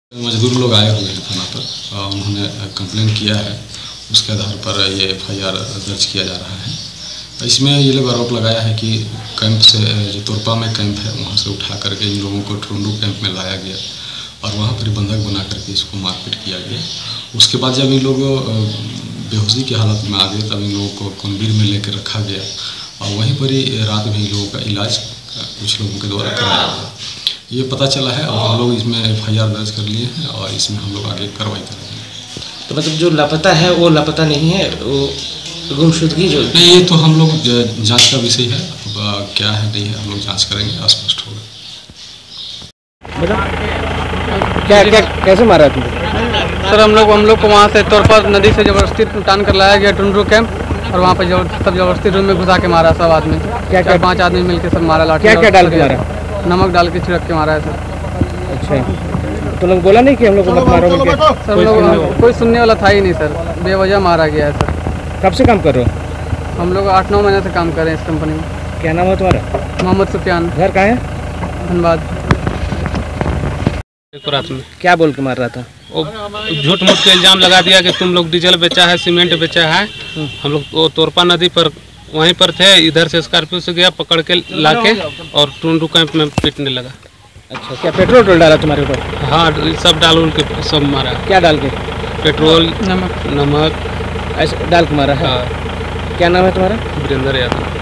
मजदूर लोग आए हुए हैं थाना पर, उन्होंने कंप्लेन किया है। उसके आधार पर ये एफआईआर दर्ज किया जा रहा है। इसमें ये लोग आरोप लगाया है कि कैंप से, जो तोरपा में कैंप है, वहाँ से उठा करके इन लोगों को टुंडू कैंप में लाया गया और वहाँ पर बंधक बना करके इसको मारपीट किया गया। उसके बाद जब इन लोगों बेहोशी की हालत में आ गए, तब इन लोगों को कुंबीर में लेकर रखा गया और वहीं पर ही रात में इन लोगों का इलाज कुछ लोगों के द्वारा कराया गया। ये पता चला है और हम लोग इसमें एफआईआर दर्ज कर लिए हैं और इसमें हम लोग आगे कार्रवाई करेंगे। तो मतलब जो लापता है वो लापता नहीं है, वो गुमशुदगी जो नहीं, ये तो हम लोग जांच का विषय है। अब क्या है नहीं है हम लोग जांच करेंगे, स्पष्ट होगा। क्या क्या कैसे मारा तुमको? सर हम लोग को वहाँ से तोरपा नदी से ज़बरदस्ती टान कर लाया गया टुंडू कैंप, और वहाँ पे सब ज़बरदस्ती रूम में घुसा के मारा। सब आदमी क्या 4-5 आदमी मिलकर सब मारा। लाठी क्या डाल के मारा? नमक डाल के छिड़क के मारा है सर। अच्छा, तो लोग बोला नहीं कि हम लोग को मत मारो बोल के? सर लोग कोई सुनने वाला था ही नहीं सर, बेवजह मारा गया है सर। कब से काम कर रहे हो? हम लोग 8-9 महीने से काम कर रहे हैं इस कंपनी में। क्या नाम है तुम्हारा? मोहम्मद सुफियान। घर कहाँ है? धनबाद। रात में क्या बोल के मार रहा था? वो झूठ मूठ के इल्ज़ाम लगा दिया कि तुम लोग डीजल बेचा है, सीमेंट बेचा है। हम लोग वो तोरपा नदी पर वहीं पर थे, इधर से स्कॉर्पियो से गया, पकड़ के लाके और टुंडू कैंप में पीटने लगा। अच्छा, क्या पेट्रोल डाला तुम्हारे ऊपर? हाँ, सब डाल उल के सब मारा। क्या डाल के? पेट्रोल, नमक ऐसे डाल के मारा है। हाँ। क्या नाम है तुम्हारा? वीरेंद्र यादव।